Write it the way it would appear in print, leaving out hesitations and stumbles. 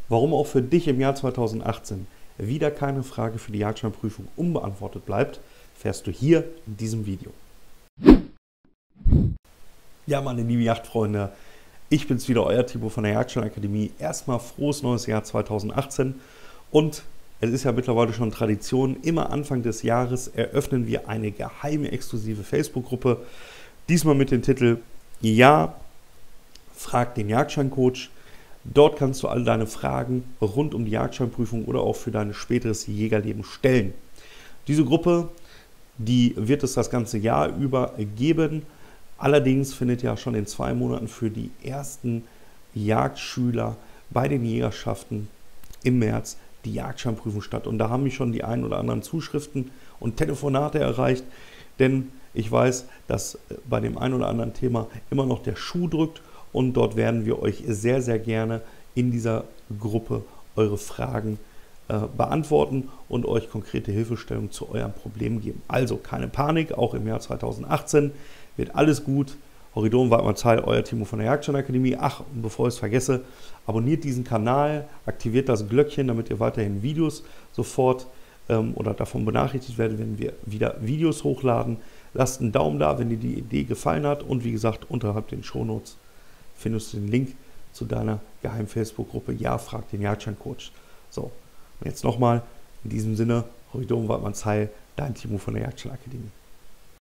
Warum auch für dich im Jahr 2018 wieder keine Frage für die Jagdscheinprüfung unbeantwortet bleibt, fährst du hier in diesem Video. Ja, meine lieben Jagdfreunde, ich bin's wieder, euer Timo von der Jagdscheinakademie. Erstmal frohes neues Jahr 2018 und es ist ja mittlerweile schon Tradition, immer Anfang des Jahres eröffnen wir eine geheime, exklusive Facebook-Gruppe. Diesmal mit dem Titel Ja, frag den Jagdscheincoach. Dort kannst du all deine Fragen rund um die Jagdscheinprüfung oder auch für dein späteres Jägerleben stellen. Diese Gruppe, die wird es das ganze Jahr über geben. Allerdings findet ja schon in 2 Monaten für die ersten Jagdschüler bei den Jägerschaften im März die Jagdscheinprüfung statt. Und da haben mich schon die ein oder anderen Zuschriften und Telefonate erreicht, denn ich weiß, dass bei dem ein oder anderen Thema immer noch der Schuh drückt. Und dort werden wir euch sehr, sehr gerne in dieser Gruppe eure Fragen beantworten und euch konkrete Hilfestellung zu eurem Problem geben. Also keine Panik, auch im Jahr 2018 wird alles gut. Horridon Waldmannsheil, euer Timo von der Jagdscheinakademie. Ach, und bevor ich es vergesse, abonniert diesen Kanal, aktiviert das Glöckchen, damit ihr weiterhin Videos sofort oder davon benachrichtigt werdet, wenn wir wieder Videos hochladen. Lasst einen Daumen da, wenn dir die Idee gefallen hat und wie gesagt, unterhalb den Shownotes findest du den Link zu deiner geheimen Facebook-Gruppe Ja, frag den Jagdscheincoach. So, und jetzt nochmal in diesem Sinne, Horridon Waldmannsheil, dein Timo von der Jagdscheinakademie.